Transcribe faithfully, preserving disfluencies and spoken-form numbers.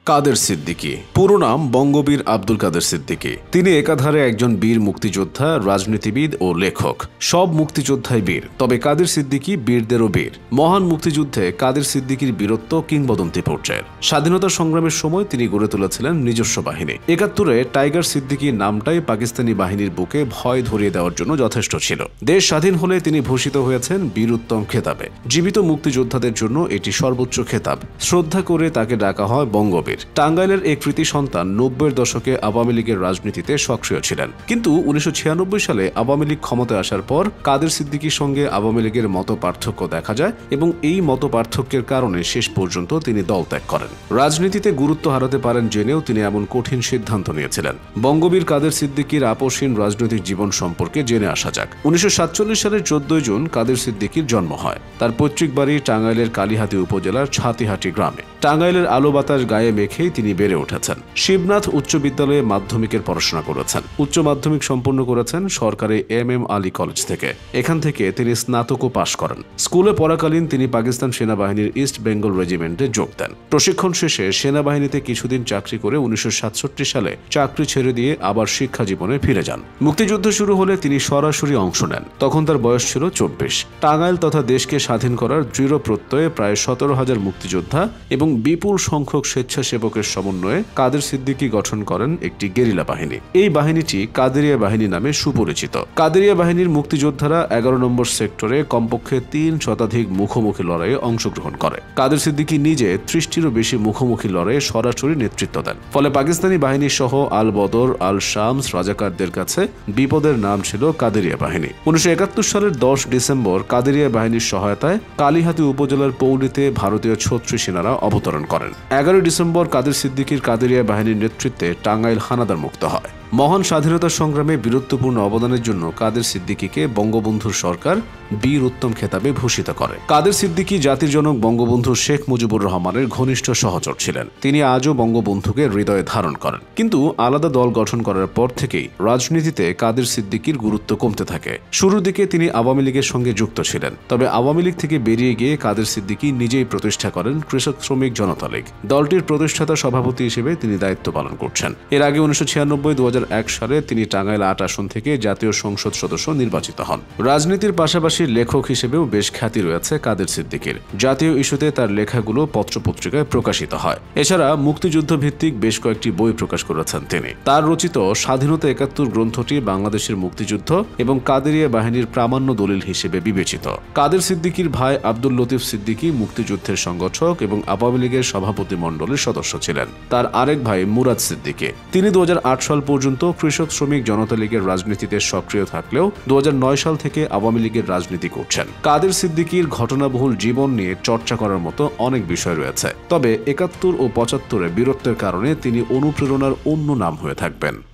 কাদের সিদ্দিকী। পুরো নাম বঙ্গবীর আব্দুল কাদের সিদ্দিকী। তিনি একাধারে একজন বীর মুক্তিযোদ্ধা, রাজনীতিবিদ ও লেখক। সব মুক্তিযোদ্ধাই বীর, তবে কাদের সিদ্দিকী বীরদেরও বীর। মহান মুক্তিযুদ্ধে কাদের সিদ্দিকীর বীরত্ব কিংবদন্তি পর্যায়ের। স্বাধীনতা সংগ্রামের সময় তিনি গড়ে তুলেছিলেন নিজস্ব বাহিনী। একাত্তরে টাইগার সিদ্দিকীর নামটাই পাকিস্তানি বাহিনীর বুকে ভয় ধরিয়ে দেওয়ার জন্য যথেষ্ট ছিল। দেশ স্বাধীন হলে তিনি ভূষিত হয়েছেন বীরুত্তম খেতাবে। জীবিত মুক্তিযোদ্ধাদের জন্য এটি সর্বোচ্চ খেতাব। শ্রদ্ধা করে তাকে ডাকা হয় বঙ্গবীর। টাঙ্গাইলের এক কৃতি সন্তান নব্বইয়ের দশকে আওয়ামী লীগের রাজনীতিতে সক্রিয় ছিলেন, কিন্তু উনিশশো ছিয়ানব্বই সালে আওয়ামী লীগ ক্ষমতায় আসার পর কাদের সিদ্দিকীর সঙ্গে আওয়ামী লীগের মত পার্থক্য দেখা যায় এবং এই মত পার্থক্যের কারণে শেষ পর্যন্ত তিনি দল ত্যাগ করেন। রাজনীতিতে গুরুত্ব হারাতে পারেন জেনেও তিনি এমন কঠিন সিদ্ধান্ত নিয়েছিলেন। বঙ্গবীর কাদের সিদ্দিকীর আপসহীন রাজনৈতিক জীবন সম্পর্কে জেনে আসা যাক। উনিশশো সাতচল্লিশ সালের চোদ্দই জুন কাদের সিদ্দিকীর জন্ম হয়। তার পৈতৃক বাড়ি টাঙ্গাইলের কালিহাতী উপজেলার ছাতিহাটি গ্রামে। টাঙ্গাইলের আলো বাতাস গায়ে মেখেই তিনি বেড়ে উঠেছেন। শিবনাথ উচ্চ বিদ্যালয়ে মাধ্যমিকের পড়াশোনা করেছেন। উচ্চ মাধ্যমিক সম্পন্ন করেছেন সরকারি এম এম আলী কলেজ থেকে। এখান থেকে তিনি স্নাতকও পাশ করেন। স্কুলে পড়াকালীন তিনি পাকিস্তান সেনাবাহিনীর ইস্ট বেঙ্গল রেজিমেন্টে যোগ দেন। প্রশিক্ষণ শেষে সেনাবাহিনীতে কিছুদিন চাকরি করে উনিশশো সাতষট্টি সালে চাকরি ছেড়ে দিয়ে আবার শিক্ষা জীবনে ফিরে যান। মুক্তিযুদ্ধ শুরু হলে তিনি সরাসরি অংশ নেন। তখন তার বয়স ছিল চব্বিশ। টাঙ্গাইল তথা দেশকে স্বাধীন করার দৃঢ় প্রত্যয়ে প্রায় সতেরো হাজার মুক্তিযোদ্ধা এবং বিপুল সংখ্যক স্বেচ্ছাসেবকের সমন্বয়ে কাদের সিদ্দিকী গঠন করেন একটি গেরিলা বাহিনী। এই বাহিনীটি কাদেরিয়া বাহিনী নামে সুপরিচিত। কাদেরিয়া বাহিনীর মুক্তিযোদ্ধারা এগারো নম্বর সেক্টরে কমপক্ষে তিন শতাধিক মুখোমুখি লড়াইয়ে অংশগ্রহণ করে। কাদের সিদ্দিকী নিজে ত্রিশটিরও বেশি মুখোমুখি লড়াইয়ে সরাসরি নেতৃত্ব দেন। ফলে পাকিস্তানি বাহিনী সহ আল বদর, আল শামস রাজাকারদের কাছে বিপদের নাম ছিল কাদেরিয়া বাহিনী। উনিশশো একাত্তর সালের দশ ডিসেম্বর কাদেরিয়া বাহিনীর সহায়তায় কালিহাতী উপজেলার পৌলিতে ভারতীয় ছত্রিশ সেনারা অবতরণ করেন। এগারোই ডিসেম্বর কাদের সিদ্দিকীর কাদেরিয়া বাহিনীর নেতৃত্বে টাঙ্গাইল হানাদার মুক্ত হয়। মহান স্বাধীনতা সংগ্রামে বীরত্বপূর্ণ অবদানের জন্য কাদের সিদ্দিকীকে বঙ্গবন্ধুর সরকার বীর উত্তম খেতাবে ভূষিত করে। কাদের সিদ্দিকী জাতির জনক বঙ্গবন্ধু শেখ মুজিবুর রহমানের ঘনিষ্ঠ সহচর ছিলেন। তিনি আজও বঙ্গবন্ধুকে হৃদয়ে ধারণ করেন। কিন্তু আলাদা দল গঠন করার পর থেকেই রাজনীতিতে কাদের সিদ্দিকীর গুরুত্ব কমতে থাকে। শুরুর দিকে তিনি আওয়ামী লীগের সঙ্গে যুক্ত ছিলেন, তবে আওয়ামী লীগ থেকে বেরিয়ে গিয়ে কাদের সিদ্দিকী নিজেই প্রতিষ্ঠা করেন কৃষক শ্রমিক জনতা লীগ। দলটির প্রতিষ্ঠাতা সভাপতি হিসেবে তিনি দায়িত্ব পালন করছেন। এর আগে উনিশশো ছিয়ানব্বই দু হাজার এক সালে তিনি টাঙ্গাইল আট আসন থেকে জাতীয় সংসদ সদস্য নির্বাচিত হন। রাজনীতির পাশাপাশি লেখক হিসেবেও বেশ খ্যাতি রয়েছে কাদের সিদ্দিকীর। জাতীয় ইস্যুতে তার লেখাগুলো পত্রপত্রিকায় প্রকাশিত হয়। এছাড়া মুক্তিযুদ্ধ ভিত্তিক বেশ কয়েকটি বই প্রকাশ করেছেন তিনি। তার রচিত স্বাধীনতা একাত্তর গ্রন্থটি বাংলাদেশের মুক্তিযুদ্ধ এবং কাদেরিয়া বাহিনীর প্রামাণ্য দলিল হিসেবে বিবেচিত। কাদের সিদ্দিকীর ভাই আব্দুল লতিফ সিদ্দিকী মুক্তিযুদ্ধের সংগঠক এবং আওয়ামী লীগের সভাপতি মণ্ডলীর সদস্য ছিলেন। তার আরেক ভাই মুরাদ সিদ্দিকী। তিনি দু হাজার আট সাল পর্যন্ত কৃষক শ্রমিক জনতা লীগের রাজনীতিতে সক্রিয় থাকলেও দু হাজার নয় সাল থেকে আওয়ামী লীগের রাজনীতি করছেন। কাদের সিদ্দিকীর ঘটনাবহুল জীবন নিয়ে চর্চা করার মতো অনেক বিষয় রয়েছে, তবে একাত্তর ও পঁচাত্তরে বীরত্বের কারণে তিনি অনুপ্রেরণার অন্য নাম হয়ে থাকবেন।